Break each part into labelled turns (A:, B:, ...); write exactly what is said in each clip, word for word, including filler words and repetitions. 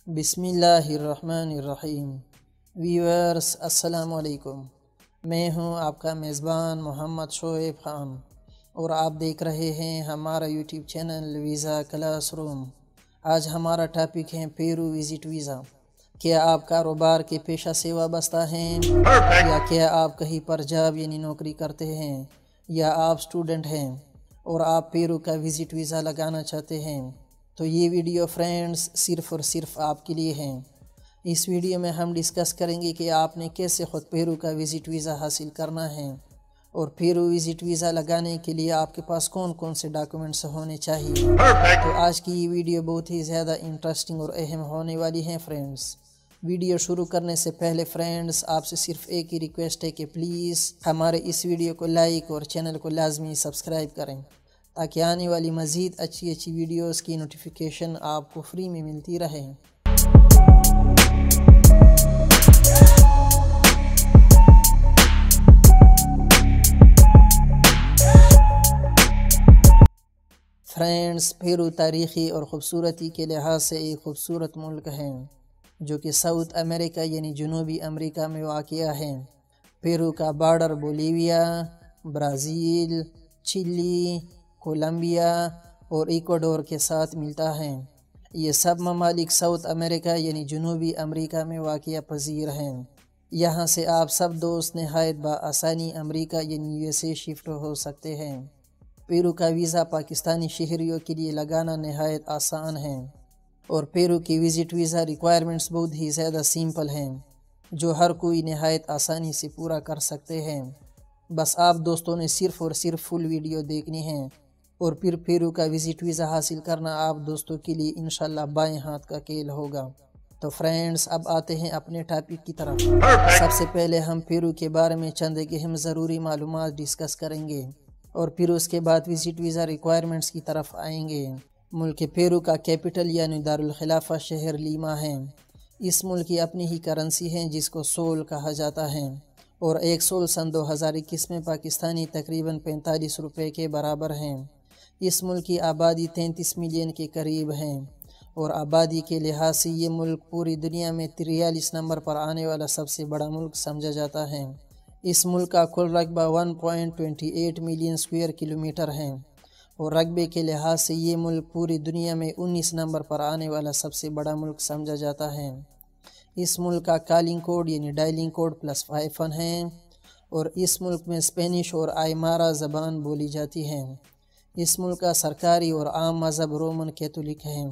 A: بسم اللہ الرحمن الرحیم۔ ویورز السلام علیکم، میں ہوں آپ کا میزبان محمد شعیب خان اور آپ دیکھ رہے ہیں ہمارا YouTube channel visa class room. آج ہمارا ٹاپک ہے پیرو وزٹ ویزا۔ کیا آپ کاروبار کے پیشہ سے وابستہ ہیں یا کیا آپ کہیں پر جاب یعنی نوکری کرتے ہیں یا آپ سٹوڈنٹ ہیں اور آپ پیرو کا وزٹ ویزا لگانا چاہتے ہیں تو یہ ویڈیو فرینڈز صرف اور صرف آپ کے لیے ہیں۔ اس ویڈیو میں ہم ڈسکس کریں گے کہ آپ نے کیسے خود پیرو کا وزٹ ویزا حاصل کرنا ہے اور پیرو وزٹ ویزا لگانے کے لیے آپ کے پاس کون کون سے ڈاکومنٹس ہونے چاہیے۔ تو آج کی یہ ویڈیو بہت ہی زیادہ انٹرسٹنگ اور اہم ہونے والی ہے فرینڈز۔ ویڈیو شروع کرنے سے پہلے فرینڈز آپ سے صرف ایک ہی ریکویسٹ ہے کہ پلیز ہمارے اس ویڈیو کو لائک اور چینل کو لازمی سبسکرائب کریں تاکہ آنے والی مزید اچھی اچھی ویڈیوز کی نوٹیفیکیشن آپ کو فری میں ملتی رہے۔ فرینڈز، پیرو تاریخی اور خوبصورتی کے لحاظ سے ایک خوبصورت ملک ہے جو کہ ساؤتھ امریکہ یعنی جنوبی امریکہ میں واقع ہے۔ پیرو کا border Bolivia, Brazil, Chile, Colombia اور ایکواڈور کے ساتھ ملتا ہے۔ یہ سب ممالک ساؤتھ امریکہ یعنی جنوبی امریکہ میں واقع پذیر ہیں۔ یہاں سے آپ سب دوست نہایت بآسانی امریکہ یعنی یو ایس اے شفٹ ہو سکتے ہیں۔ پیرو کا ویزا پاکستانی شہریوں کے لیے لگانا نہایت آسان ہے اور پیرو کی وزٹ ویزا ریکوائرمنٹس بہت ہی زیادہ سمپل ہیں جو ہر کوئی نہایت آسانی سے پورا کر سکتے ہیں۔ بس آپ دوستوں نے صرف اور صرف فل ویڈیو دیکھنی ہے اور پھر پیرو کا وزٹ ویزا حاصل کرنا آپ دوستوں کے لیے انشاءاللہ بائیں ہاتھ کا کھیل ہوگا۔ تو فرینڈز، اب آتے ہیں اپنے ٹاپک کی طرف۔ سب سے پہلے ہم پیرو کے بارے میں چند اہم ضروری معلومات ڈسکس کریں گے اور پھر اس کے بعد وزٹ ویزا ریکوائرمنٹس کی طرف آئیں گے۔ ملک پیرو کا کیپٹل یعنی دارالخلافہ شہر لیما ہے۔ اس ملک کی اپنی ہی کرنسی ہے جس کو سول کہا جاتا ہے اور ایک سول سن دو ہزار اکیس میں پاکستانی تقریباً پینتالیس روپے کے برابر ہیں۔ اس ملک کی آبادی تینتیس ملین کے قریب ہے اور آبادی کے لحاظ سے یہ ملک پوری دنیا میں تریالیس نمبر پر آنے والا سب سے بڑا ملک سمجھا جاتا ہے۔ اس ملک کا کل رقبہ ایک پوائنٹ دو آٹھ ملین اسکوائر کلومیٹر ہے اور رقبے کے لحاظ سے یہ ملک پوری دنیا میں انیس نمبر پر آنے والا سب سے بڑا ملک سمجھا جاتا ہے۔ اس ملک کا کالنگ کوڈ یعنی dialing code plus five one ہے اور اس ملک میں اسپینش اور آئمارا زبان بولی جاتی ہے۔ اس ملک کا سرکاری اور عام مذہب رومن کیتھولک ہے۔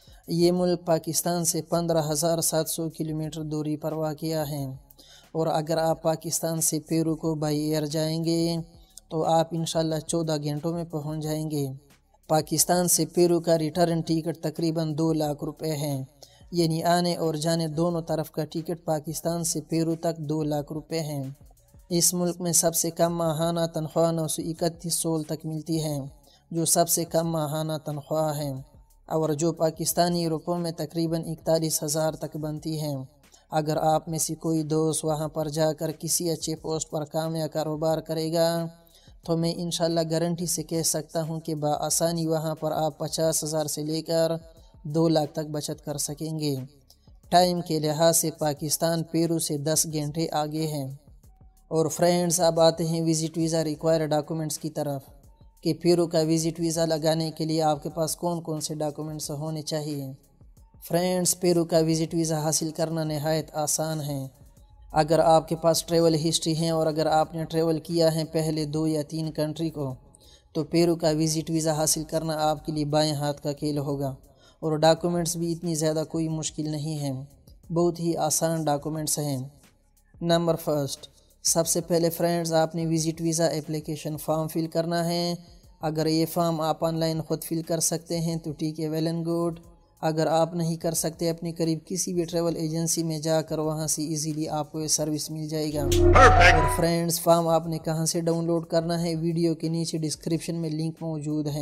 A: یہ ملک پاکستان سے پندرہ ہزار سات سو کلومیٹر دوری پر واقع ہے اور اگر آپ پاکستان سے پیرو کو بائی ایئر جائیں گے تو آپ انشاءاللہ چودہ گھنٹوں میں پہنچ جائیں گے۔ پاکستان سے پیرو کا ریٹرن ٹکٹ تقریباً دو لاکھ روپے ہے، یعنی آنے اور جانے دونوں طرف کا ٹکٹ پاکستان سے پیرو تک دو لاکھ روپے ہیں۔ اس ملک میں سب سے کم ماہانہ تنخواہ نو سو اکتیس سول تک ملتی ہے جو سب سے کم ماہانہ تنخواہ ہے اور جو پاکستانی روپوں میں تقریباً اکتالیس ہزار تک بنتی ہے۔ اگر آپ میں سے کوئی دوست وہاں پر جا کر کسی اچھے پوسٹ پر کام یا کاروبار کرے گا تو میں انشاءاللہ گارنٹی سے کہہ سکتا ہوں کہ بآسانی وہاں پر آپ پچاس ہزار سے لے کر دو لاکھ تک بچت کر سکیں گے۔ ٹائم کے لحاظ سے پاکستان پیرو سے دس گھنٹے آگے ہیں۔ اور فرینڈز، اب آتے ہیں وزٹ ویزا ریکوائر ڈاکومنٹس کی طرف کہ پیرو کا وزٹ ویزا لگانے کے لیے آپ کے پاس کون کون سے ڈاکومنٹس ہونے چاہیے۔ فرینڈز، پیرو کا وزٹ ویزا حاصل کرنا نہایت آسان ہے اگر آپ کے پاس ٹریول ہسٹری ہے اور اگر آپ نے ٹریول کیا ہے پہلے دو یا تین کنٹری کو تو پیرو کا وزٹ ویزا حاصل کرنا آپ کے لیے بائیں ہاتھ کا کھیل ہوگا اور ڈاکومنٹس بھی اتنی زیادہ کوئی مشکل نہیں ہے، بہت ہی آسان ڈاکومنٹس ہیں۔ نمبر فرسٹ، سب سے پہلے فرینڈز آپ نے visit visa application form fill کرنا ہے۔ اگر یہ فارم آپ آن لائن خود فل کر سکتے ہیں تو ٹھیک ہے، ویل اینڈ گڈ۔ اگر آپ نہیں کر سکتے اپنے قریب کسی بھی ٹریول ایجنسی میں جا کر وہاں سے ایزیلی آپ کو یہ سروس مل جائے گا۔ اور فرینڈز، فارم آپ نے کہاں سے ڈاؤن لوڈ کرنا ہے، ویڈیو کے نیچے ڈسکرپشن میں لنک موجود ہے۔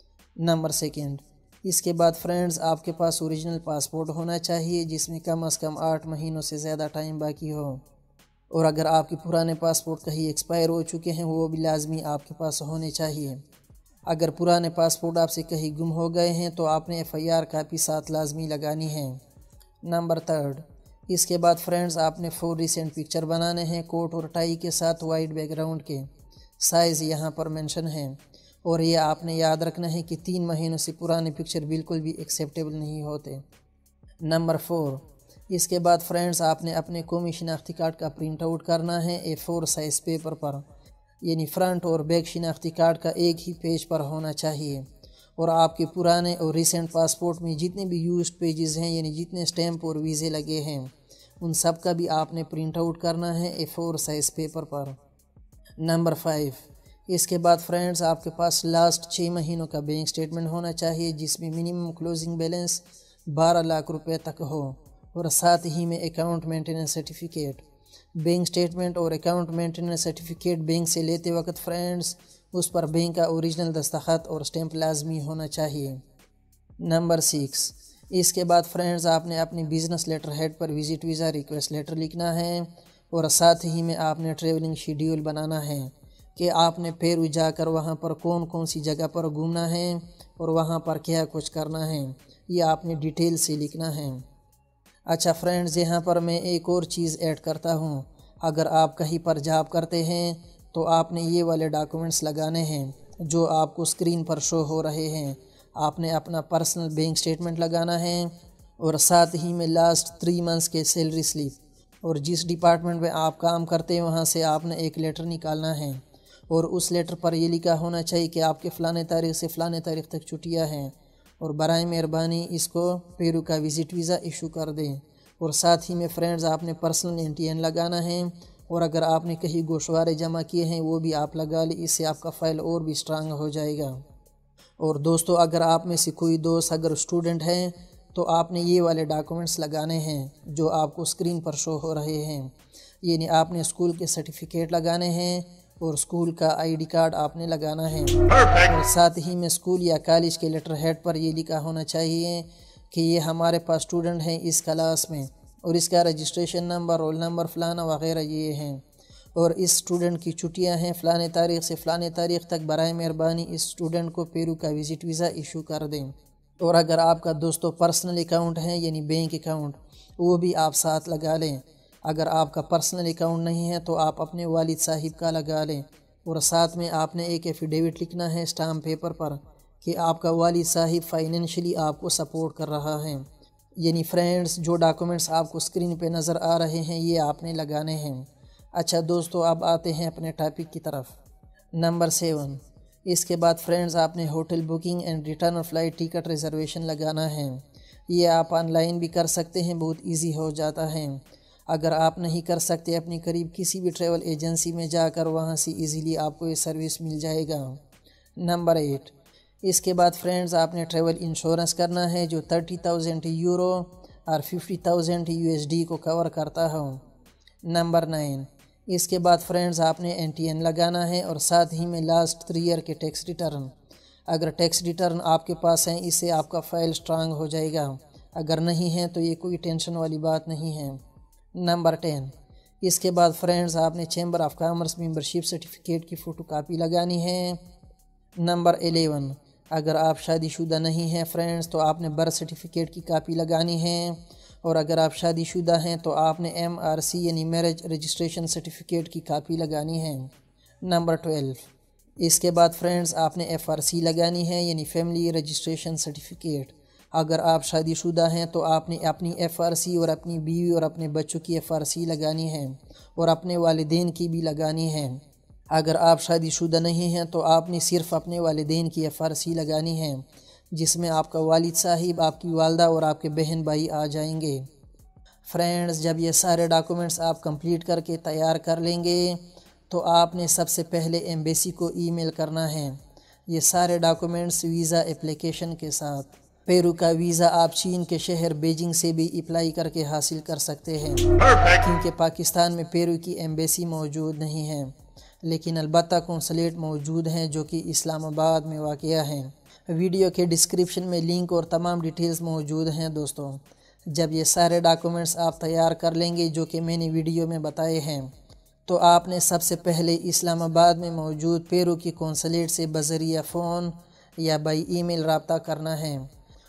A: نمبر سیکنڈ، اس کے بعد فرینڈز آپ کے پاس اوریجنل پاسپورٹ ہونا چاہیے جس میں کم از کم آٹھ مہینوں سے زیادہ ٹائم باقی ہو اور اگر آپ کے پرانے پاسپورٹ کہیں ایکسپائر ہو چکے ہیں وہ بھی لازمی آپ کے پاس ہونے چاہیے۔ اگر پرانے پاسپورٹ آپ سے کہیں گم ہو گئے ہیں تو آپ نے ایف آئی آر کاپی ساتھ لازمی لگانی ہے۔ نمبر تھرڈ، اس کے بعد فرینڈز آپ نے فور ریسنٹ پکچر بنانے ہیں کوٹ اور ٹائی کے ساتھ وائٹ بیک گراؤنڈ کے، سائز یہاں پر مینشن ہے، اور یہ آپ نے یاد رکھنا ہے کہ تین مہینوں سے پرانے پکچر بالکل بھی ایکسیپٹیبل نہیں ہوتے۔ نمبر فور، اس کے بعد فرینڈز آپ نے اپنے قومی شناختی کارڈ کا پرنٹ آؤٹ کرنا ہے اے فور سائز پیپر پر، یعنی فرنٹ اور بیک شناختی کارڈ کا ایک ہی پیج پر ہونا چاہیے، اور آپ کے پرانے اور ریسنٹ پاسپورٹ میں جتنے بھی یوزڈ پیجز ہیں، یعنی جتنے سٹیمپ اور ویزے لگے ہیں، ان سب کا بھی آپ نے پرنٹ آؤٹ کرنا ہے اے فور سائز پیپر پر۔ نمبر فائیو، اس کے بعد فرینڈز آپ کے پاس لاسٹ چھ مہینوں کا بینک سٹیٹمنٹ ہونا چاہیے جس میں منیمم کلوزنگ بیلنس بارہ لاکھ روپے تک ہو، اور ساتھ ہی میں account maintenance certificate. Bank statement اور اکاؤنٹ مینٹیننس سرٹیفکیٹ بینک سے لیتے وقت فرینڈز اس پر بینک کا اوریجنل دستخط اور سٹیمپ لازمی ہونا چاہیے۔ نمبر سکس، اس کے بعد فرینڈز آپ نے اپنی بزنس لیٹر ہیڈ پر وزٹ ویزا ریکویسٹ لیٹر لکھنا ہے، اور ساتھ ہی میں آپ نے ٹریولنگ شیڈیول بنانا ہے کہ آپ نے پیرو جا کر وہاں پر کون کون سی جگہ پر گھومنا ہے اور وہاں پر کیا کچھ کرنا ہے، یہ آپ نے ڈیٹیل سے لکھنا ہے۔ اچھا فرینڈز، یہاں پر میں ایک اور چیز ایڈ کرتا ہوں، اگر آپ کہیں پر جاب کرتے ہیں تو آپ نے یہ والے ڈاکومنٹس لگانے ہیں جو آپ کو اسکرین پر شو ہو رہے ہیں۔ آپ نے اپنا پرسنل بینک سٹیٹمنٹ لگانا ہے، اور ساتھ ہی میں لاسٹ تھری منتھس کے سیلری سلپ، اور جس ڈپارٹمنٹ میں آپ کام کرتے ہیں وہاں سے آپ نے ایک لیٹر نکالنا ہے، اور اس لیٹر پر یہ لکھا ہونا چاہیے کہ آپ کے فلانے تاریخ سے فلانے تاریخ تک چھٹیاں ہیں، اور برائے مہربانی اس کو پیرو کا وزٹ ویزا ایشو کر دیں۔ اور ساتھ ہی میں فرینڈز آپ نے پرسنل این ٹی این لگانا ہے، اور اگر آپ نے کہیں گوشوارے جمع کیے ہیں وہ بھی آپ لگا لیں، اس سے آپ کا فائل اور بھی سٹرانگ ہو جائے گا۔ اور دوستو، اگر آپ میں سے کوئی دوست اگر اسٹوڈنٹ ہیں تو آپ نے یہ والے ڈاکومنٹس لگانے ہیں جو آپ کو اسکرین پر شو ہو رہے ہیں، یعنی آپ نے اسکول کے سرٹیفکیٹ لگانے ہیں، اور اسکول کا آئی ڈی کارڈ آپ نے لگانا ہے، اور ساتھ ہی میں اسکول یا کالج کے لیٹر ہیڈ پر یہ لکھا ہونا چاہیے کہ یہ ہمارے پاس اسٹوڈنٹ ہیں اس کلاس میں، اور اس کا رجسٹریشن نمبر، رول نمبر فلانا وغیرہ یہ ہیں، اور اس اسٹوڈنٹ کی چھٹیاں ہیں فلانے تاریخ سے فلانے تاریخ تک، برائے مہربانی اس اسٹوڈنٹ کو پیرو کا وزٹ ویزا ایشو کر دیں۔ اور اگر آپ کا دوستو پرسنل اکاؤنٹ ہے یعنی بینک اکاؤنٹ، وہ بھی آپ ساتھ لگا لیں۔ اگر آپ کا پرسنل اکاؤنٹ نہیں ہے تو آپ اپنے والد صاحب کا لگا لیں، اور ساتھ میں آپ نے ایک ایفیڈیوٹ لکھنا ہے اسٹامپ پیپر پر کہ آپ کا والد صاحب فائنینشلی آپ کو سپورٹ کر رہا ہے۔ یعنی فرینڈز، جو ڈاکومنٹس آپ کو اسکرین پہ نظر آ رہے ہیں یہ آپ نے لگانے ہیں۔ اچھا دوستو، اب آتے ہیں اپنے ٹاپک کی طرف۔ نمبر سیون، اس کے بعد فرینڈز آپ نے hotel booking and return flight ticket reservation لگانا ہے۔ یہ آپ آن لائن بھی کر سکتے ہیں، بہت ایزی ہو جاتا ہے۔ اگر آپ نہیں کر سکتے، اپنی قریب کسی بھی ٹریول ایجنسی میں جا کر وہاں سے ایزیلی آپ کو یہ سروس مل جائے گا۔ نمبر ایٹ، اس کے بعد فرینڈز آپ نے ٹریول انشورنس کرنا ہے جو تھرٹی تاؤزینڈ یورو اور fifty thousand U S D کو کور کرتا ہو۔ نمبر نائن، اس کے بعد فرینڈز آپ نے این ٹی این لگانا ہے، اور ساتھ ہی میں لاسٹ تھری ایئر کے ٹیکس ریٹرن۔ اگر ٹیکس ریٹرن آپ کے پاس ہیں اس سے آپ کا فائل سٹرانگ ہو جائے گا، اگر نہیں ہے تو یہ کوئی ٹینشن والی بات نہیں ہے۔ نمبر ٹین، اس کے بعد فرینڈز آپ نے chamber of commerce membership certificate کی فوٹو کاپی لگانی ہے۔ نمبر الیون، اگر آپ شادی شدہ نہیں ہیں فرینڈز تو آپ نے برتھ سرٹیفکیٹ کی کاپی لگانی ہے، اور اگر آپ شادی شدہ ہیں تو آپ نے ایم آر سی یعنی میرج رجسٹریشن سرٹیفکیٹ کی کاپی لگانی ہے۔ نمبر ٹویلو، اس کے بعد فرینڈز آپ نے ایف آر سی لگانی ہے یعنی فیملی رجسٹریشن سرٹیفکیٹ۔ اگر آپ شادی شدہ ہیں تو آپ نے اپنی ایف آر سی اور اپنی بیوی اور اپنے بچوں کی ایف آر سی لگانی ہے، اور اپنے والدین کی بھی لگانی ہے۔ اگر آپ شادی شدہ نہیں ہیں تو آپ نے صرف اپنے والدین کی ایف آر سی لگانی ہے، جس میں آپ کا والد صاحب، آپ کی والدہ اور آپ کے بہن بھائی آ جائیں گے۔ فرینڈز، جب یہ سارے ڈاکومنٹس آپ کمپلیٹ کر کے تیار کر لیں گے تو آپ نے سب سے پہلے ایمبیسی کو ای میل کرنا ہے یہ سارے ڈاکومنٹس ویزا اپلیکیشن کے ساتھ۔ پیرو کا ویزا آپ چین کے شہر بیجنگ سے بھی اپلائی کر کے حاصل کر سکتے ہیں، کیونکہ پاکستان میں پیرو کی ایمبیسی موجود نہیں ہے، لیکن البتہ کونسلیٹ موجود ہیں جو کہ اسلام آباد میں واقع ہیں۔ ویڈیو کے ڈسکرپشن میں لنک اور تمام ڈیٹیلز موجود ہیں دوستوں۔ جب یہ سارے ڈاکومنٹس آپ تیار کر لیں گے جو کہ میں نے ویڈیو میں بتائے ہیں، تو آپ نے سب سے پہلے اسلام آباد میں موجود پیرو کی کونسلیٹ سے بذریعہ فون یا بائی ای میل رابطہ کرنا ہے،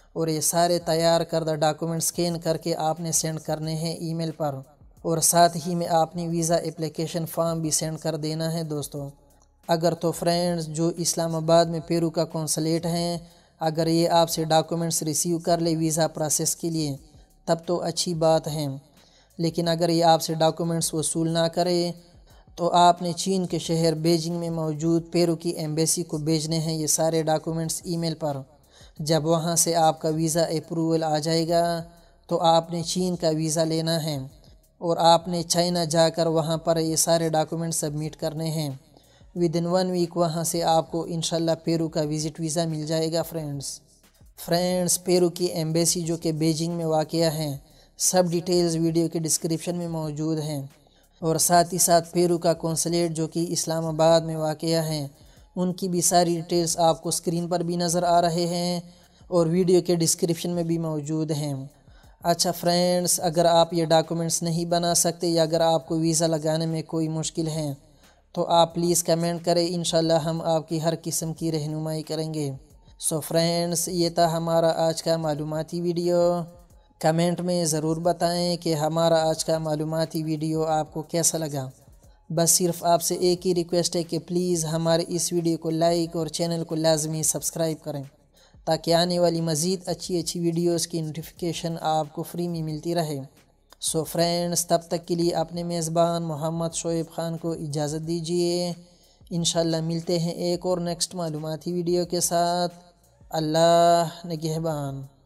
A: اور یہ سارے تیار کردہ ڈاکومنٹ سکین کر کے آپ نے سینڈ کرنے ہیں ای میل پر، اور ساتھ ہی میں آپ نے ویزا اپلیکیشن فارم بھی سینڈ کر دینا ہے دوستوں۔ اگر تو فرینڈز جو اسلام آباد میں پیرو کا کونسلیٹ ہیں، اگر یہ آپ سے ڈاکومنٹس ریسیو کر لے ویزا پروسیس کے لیے تب تو اچھی بات ہے، لیکن اگر یہ آپ سے ڈاکومنٹس وصول نہ کرے تو آپ نے چین کے شہر بیجنگ میں موجود پیرو کی ایمبیسی کو بھیجنے ہیں یہ سارے ڈاکومنٹس ای میل پر۔ جب وہاں سے آپ کا ویزا اپروول آ جائے گا تو آپ نے چین کا ویزا لینا ہے اور آپ نے چائنا جا کر وہاں پر یہ سارے ڈاکومنٹ سبمٹ کرنے ہیں۔ ود ان ون ویک وہاں سے آپ کو انشاءاللہ پیرو کا وزٹ ویزا مل جائے گا فرینڈز۔ فرینڈز پیرو کی ایمبیسی جو کہ بیجنگ میں واقع ہے، سب ڈیٹیلز ویڈیو کے ڈسکرپشن میں موجود ہیں، اور ساتھ ہی ساتھ پیرو کا کونسلیٹ جو کہ اسلام آباد میں واقع ہے ان کی بھی ساری ڈیٹیلز آپ کو اسکرین پر بھی نظر آ رہے ہیں اور ویڈیو کے ڈسکرپشن میں بھی موجود ہیں۔ اچھا فرینڈز، اگر آپ یہ ڈاکومنٹس نہیں بنا سکتے یا اگر آپ کو ویزا لگانے میں کوئی مشکل ہے تو آپ پلیز کمنٹ کریں، انشاءاللہ ہم آپ کی ہر قسم کی رہنمائی کریں گے۔ سو فرینڈز، یہ تھا ہمارا آج کا معلوماتی ویڈیو۔ کمنٹ میں ضرور بتائیں کہ ہمارا آج کا معلوماتی ویڈیو آپ کو کیسا لگا۔ بس صرف آپ سے ایک ہی ریکویسٹ ہے کہ پلیز ہمارے اس ویڈیو کو لائک اور چینل کو لازمی سبسکرائب کریں تاکہ آنے والی مزید اچھی اچھی ویڈیوز کی نوٹیفیکیشن آپ کو فری میں ملتی رہے۔ سو فرینڈز، تب تک کے لیے اپنے میزبان محمد شعیب خان کو اجازت دیجیے۔ انشاءاللہ ملتے ہیں ایک اور نیکسٹ معلوماتی ویڈیو کے ساتھ۔ اللہ نگہبان۔